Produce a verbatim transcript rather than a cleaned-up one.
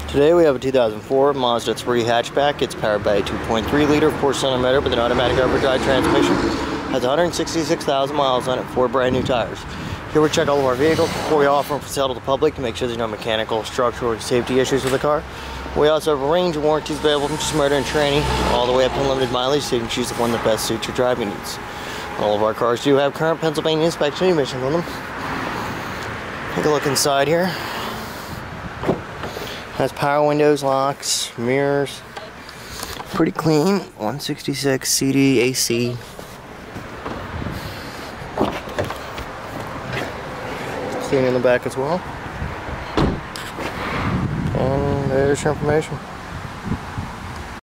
Today we have a two thousand four Mazda three hatchback. It's powered by a two point three liter four-cylinder motor with an automatic overdrive transmission. Has one hundred sixty-six thousand miles on it, four brand new tires. Here we check all of our vehicles before we offer them for sale to the public to make sure there's no mechanical, structural, or safety issues with the car. We also have a range of warranties available from just motor and training, all the way up to unlimited mileage, so you can choose the one that best suits your driving needs. All of our cars do have current Pennsylvania inspection emissions on them. Take a look inside here. Has power windows, locks, mirrors. Pretty clean. one sixty-six C D A C. Clean in the back as well. And there's your information.